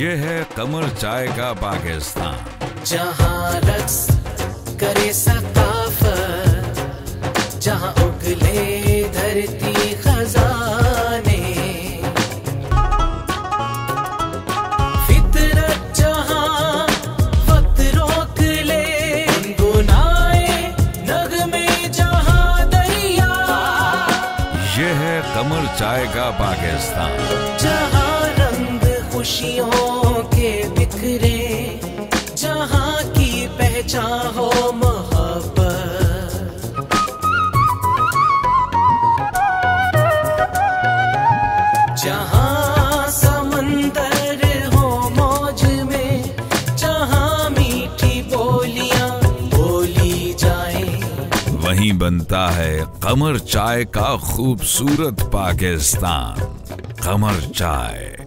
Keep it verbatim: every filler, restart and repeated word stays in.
ये है कमर चाय का पाकिस्तान, जहाँ रक्स करे सकाफत, जहाँ उगले धरती खजाने, फितरत जहाँ वक्त रोक ले, गुनाए नगमे जहाँ दरिया। ये है कमर चाय का पाकिस्तान, जहाँ रंग खुशियों के बिखरे, जहाँ की पहचान हो मोहब्बत, जहाँ समंदर हो मौज में, जहाँ मीठी बोलियां बोली जाए, वहीं बनता है कमर चाय का खूबसूरत पाकिस्तान। कमर चाय।